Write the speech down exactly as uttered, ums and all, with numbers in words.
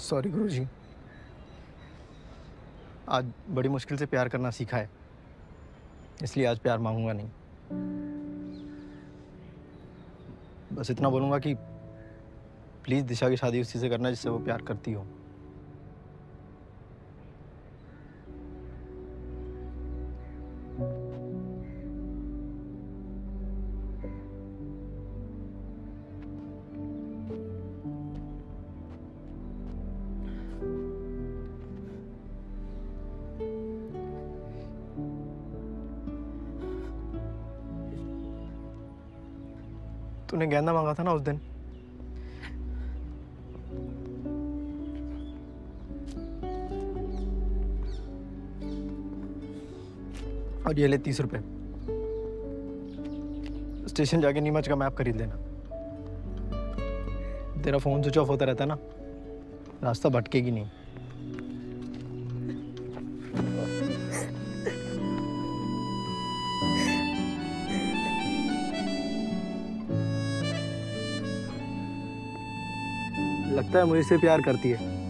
Sorry गुरुजी, आज बड़ी मुश्किल से प्यार करना सीखा है, इसलिए आज प्यार मांगूंगा नहीं। बस इतना बोलूंगा कि प्लीज दिशा की शादी उसी से करना जिससे वो प्यार करती हो। तूने गेंदा मांगा था ना उस दिन, और ये ले तीस रुपए। स्टेशन जाके नीमच का मैप खरीद लेना। तेरा फोन स्विच ऑफ होता रहता है ना, रास्ता भटकेगी नहीं। लगता है मुझसे प्यार करती है।